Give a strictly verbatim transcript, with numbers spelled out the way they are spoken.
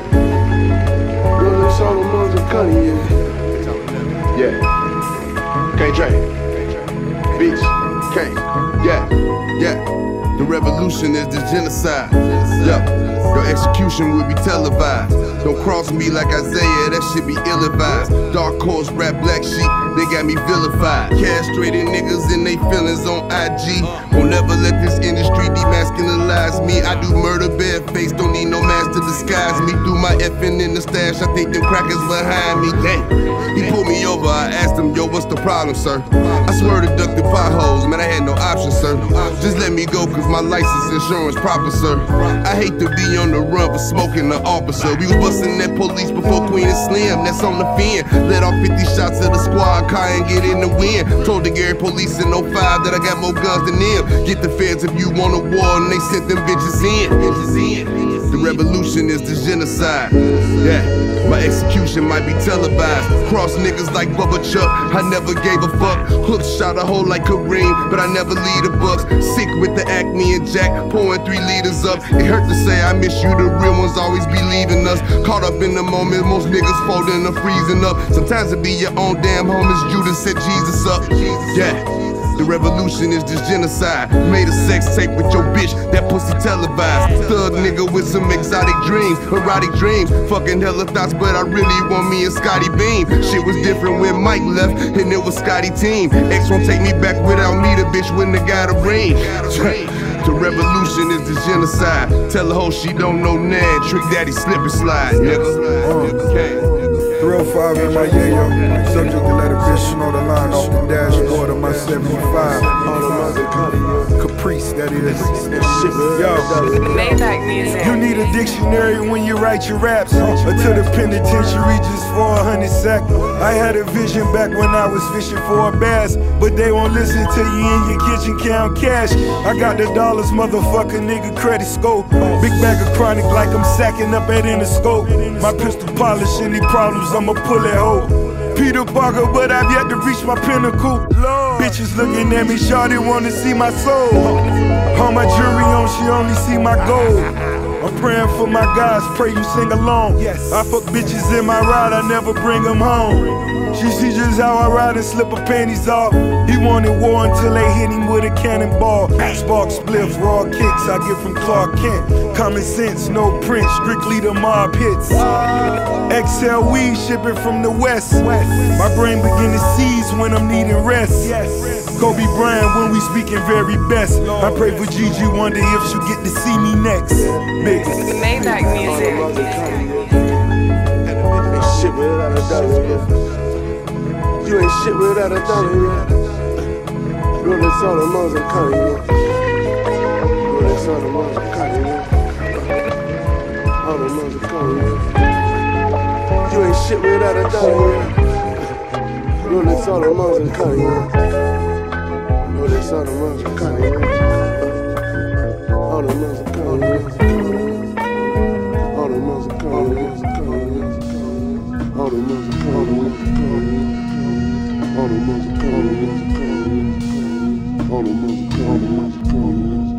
Rolling solo modes and cutting, yeah. Yeah. Can't drink. Beach. Can't. Yeah. Yeah. The revolution is the genocide. Yeah. Your execution will be televised. Don't cross me like Isaiah, that shit be ill-advised. Dark horse, rap, black sheep, they got me vilified. Castrated niggas and they feelings on I G. Won't never let this industry demasculinize me. I do murder bareface, don't need no mask to disguise me. Do my effing in the stash, I think them crackers behind me. Dang. He pulled me over, I asked him, yo, what's the problem, sir? I swear to duck the potholes, man, I had no option, sir. Just let me go, cause my license insurance proper, sir. I hate to be on the run for smoking the officer. We was busting that police before Queen and Slim, that's on the fin. Let off fifty shots of the squad car and get in the wind. Told the Gary police in oh five that I got more guns than them. Get the feds if you want a war, and they sent them bitches in. Bitches in. The revolution is the genocide. Yeah, my execution might be televised. Cross niggas like Bubba Chuck, I never gave a fuck. Hook shot a hole like Kareem, but I never lead the bucks. Sick with the acne and Jack, pouring three liters up. It hurt to say I miss you, the real ones always be leaving us. Caught up in the moment, most niggas folding or freezing up. Sometimes it be your own damn homies, Judas set Jesus up. Yeah. The revolution is this genocide. Made a sex tape with your bitch, that pussy televised. Thug nigga with some exotic dreams, erotic dreams. Fucking hella thoughts, but I really want me and Scottie Beam. Shit was different when Mike left, and it was Scottie team. X won't take me back without me, the bitch when the guy to ring. The revolution is the genocide. Tell the hoe she don't know Nan. Trick daddy slip and slide, nigga. three oh five in my yayo. Subject to let a bitch know the line off the dashboard of my seventy-five. Caprice, that is. Yo, Maybach music. you need a dictionary when you write your raps. Or to the penitentiary just for a hundred sack. I had a vision back when I was fishing for a bass, but they won't listen to you in your kitchen count cash. I got the dollars, motherfucker, nigga, credit scope. Big bag of chronic like I'm sacking up at Interscope. My pistol polish, any problems, I'ma pull it hoe. Peter Parker, but I've yet to reach my pinnacle. Lord. Bitches looking at me, shawty wanna see my soul. All my jewelry on, she only see my gold. I'm praying for my guys, pray you sing along. Yes. I fuck bitches in my ride, I never bring them home. She see just how I ride and slip her panties off. He wanted war until they hit him with a cannonball. Spark spliff, raw kicks I get from Clark Kent. Common sense, no print, strictly the mob hits. X L weed shipping from the west. My brain begin to seize when I'm needing rest. Kobe Bryant when we speaking very best. I pray for Gigi, wonder if she'll get to see me next. Biggest. Maybach music. Shit without a dollar, yeah. You ain't shit without a dollar, yeah. Rolling solo modes and cutting, yeah. Rolling solo modes and cutting, yeah. All the modes and cutting, yeah. You ain't shit without a dollar, yeah. Rolling solo modes and cutting, yeah. Rolling solo modes and cutting, yeah. All the modes and cutting, yeah. All the modes and cutting, yeah. All the modes and cutting, yeah. All the music, all the music, all the music, all the music, all the music, all the music.